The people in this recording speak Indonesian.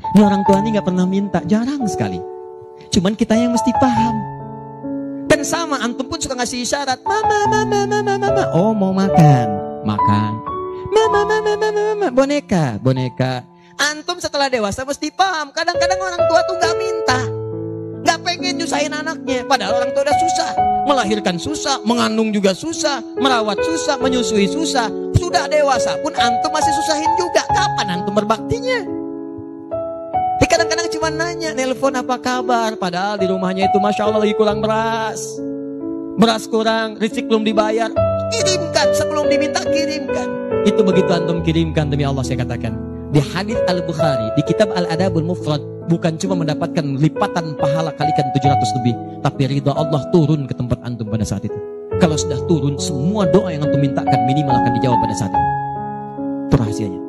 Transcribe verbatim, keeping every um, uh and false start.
Ini orang tua ini gak pernah minta, jarang sekali. Cuman kita yang mesti paham. Dan sama, antum pun suka ngasih isyarat. Mama, mama, mama, mama. Oh mau makan, makan. Mama, mama, mama, mama. Boneka, boneka. Antum setelah dewasa mesti paham. Kadang-kadang orang tua tuh gak minta, gak pengen nyusahin anaknya. Padahal orang tua udah susah. Melahirkan susah, mengandung juga susah, merawat susah, menyusui susah. Sudah dewasa pun antum masih susahin juga. Kapan antum berbaktinya? Kadang-kadang cuma nanya, nelpon apa kabar. Padahal di rumahnya itu Masya Allah lagi kurang beras. Beras kurang, rezeki belum dibayar. Kirimkan, sebelum diminta kirimkan. Itu begitu antum kirimkan, demi Allah saya katakan. Di hadits Al-Bukhari, di kitab Al-Adabul Mufrad, bukan cuma mendapatkan lipatan pahala kalikan tujuh ratus lebih, tapi ridha Allah turun ke tempat antum pada saat itu. Kalau sudah turun, semua doa yang antum mintakan minimal akan dijawab pada saat itu. Itu rahasianya.